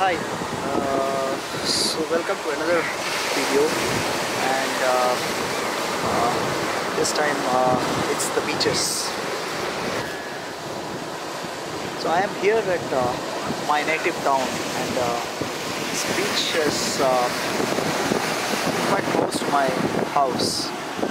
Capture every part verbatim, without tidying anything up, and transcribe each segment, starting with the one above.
Hi, uh, so welcome to another video, and uh, uh, this time uh, it's the beaches. So I am here at uh, my native town, and uh, this beach is uh, quite close to my house.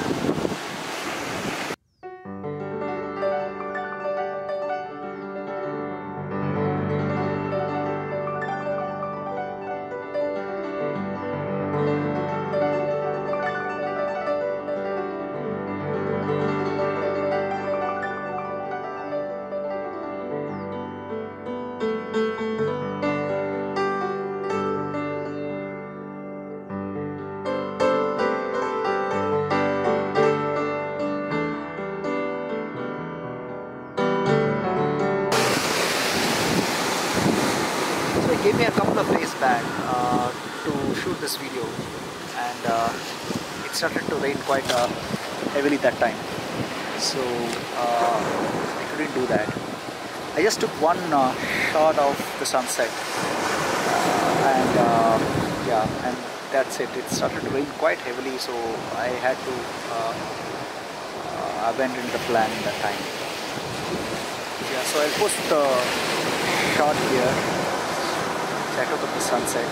So it gave me a couple of days back uh, to shoot this video, and uh, it started to rain quite uh, heavily that time, so uh, I couldn't do that. I just took one uh, shot of the sunset, uh, and uh, yeah, and that's it. It started to rain quite heavily, so I had to uh, uh, abandon the plan that time. Yeah, so I'll post the shot here. I took up the sunset.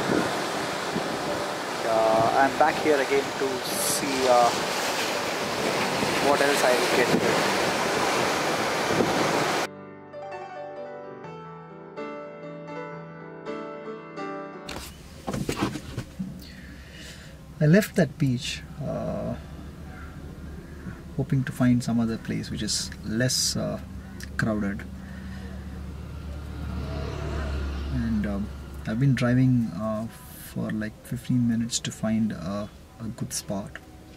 Uh, I'm back here again to see uh, what else I will get here. I left that beach uh, hoping to find some other place which is less uh, crowded, and um, I've been driving uh, for like fifteen minutes to find uh, a good spot.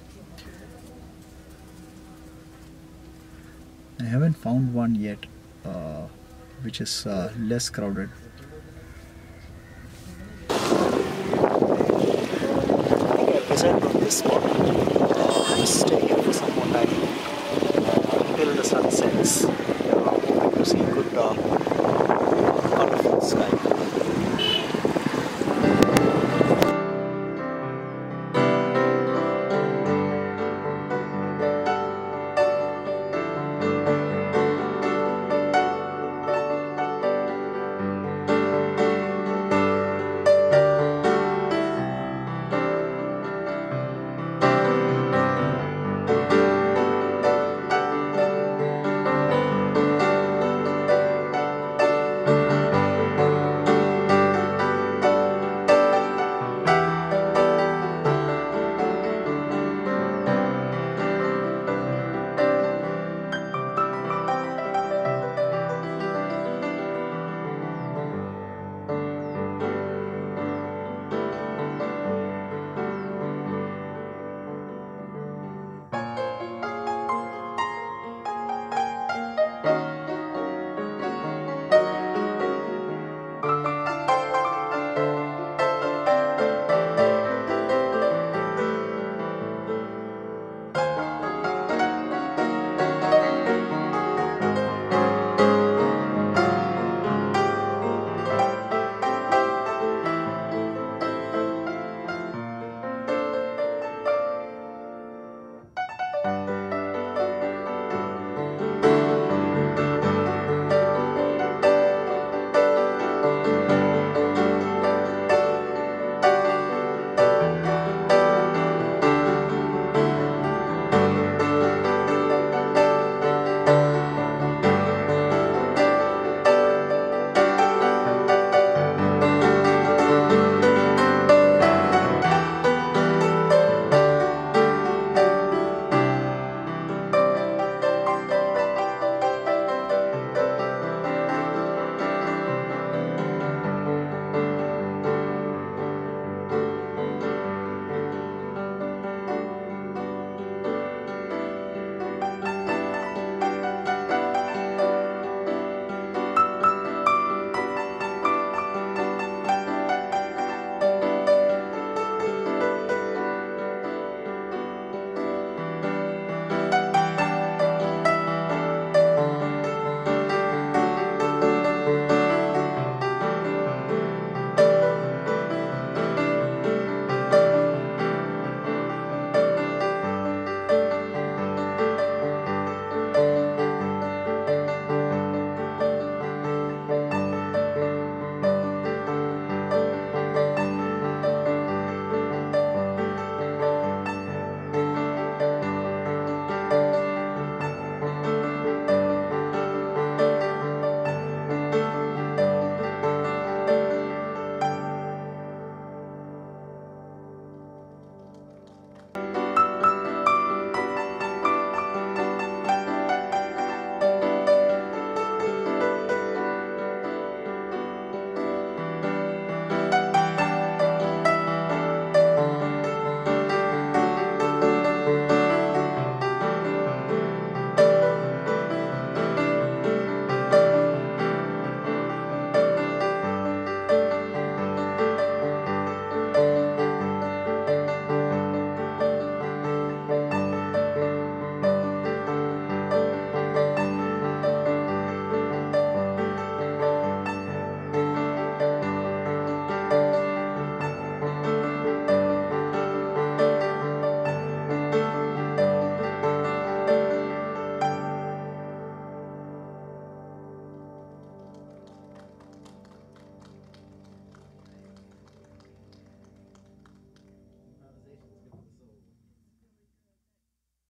I haven't found one yet uh, which is uh, less crowded. I think I present on this spot.